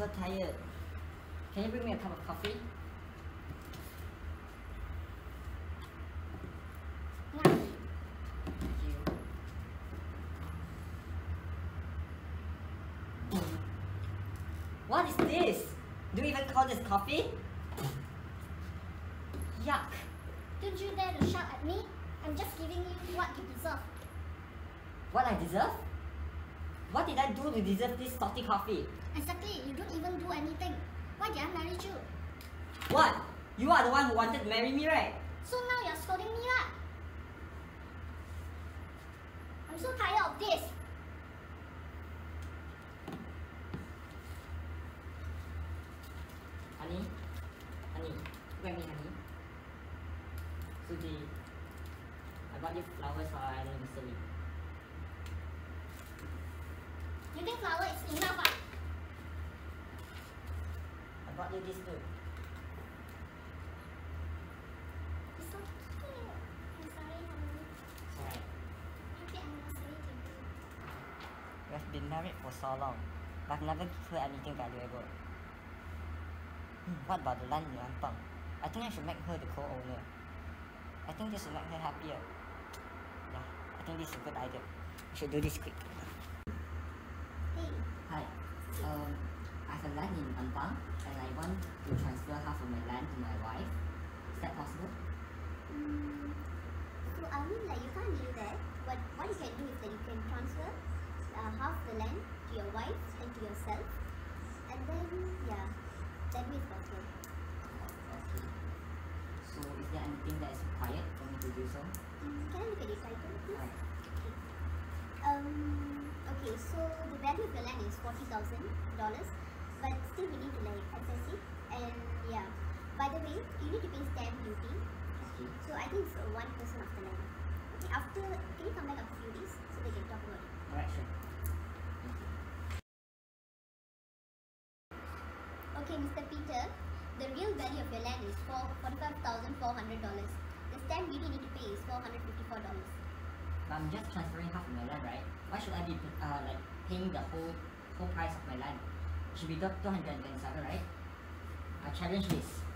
so tired. Can you bring me a cup of coffee? No. Thank you. What is this? Do you even call this coffee? Yuck. Don't you dare to shout at me. I'm just giving you what you deserve. What I deserve? What did I do to deserve this salty coffee? Exactly, you don't even do anything. Why did I marry you? What? You are the one who wanted to marry me, right? So now you're scolding me lah. I'm so tired of this. Honey? Honey, look at me, honey. Suji, I bought you flowers for our anniversary. You think flower is enough ah? I bought you this too. It's so cute. I'm sorry, honey. It's alright. Happy anniversary to you. We have been married for so long, but I've never given her anything valuable. What about the land in Lampang? I think I should make her the co-owner. I think this will make her happier. Yeah, I think this is a good idea. We should do this quick. Hey, Hi. I have a land in Lampang and I want to transfer half of my land to my wife. Is that possible? so I mean like you can't live there, but what you can do is that you can transfer half the land to your wife and to yourself, and then yeah, that way is possible. Okay. So is there anything that is required for me to do so? Can I look at the title, please? Alright. Okay, so the value of the land is $40,000, but still we need to like assess it, and yeah. By the way, you need to pay stamp duty. Okay. So I think it's 1% of the land. Okay, after, can you come back after a few days so we can talk about it? Alright, sure. Thank you. Okay, Mr. Peter, the real value of your land is $45,400. The stamp duty you need to pay is $454. But I'm just transferring half of my land, right? Why should I be like paying the whole price of my land? It should be 227, right? I challenge this.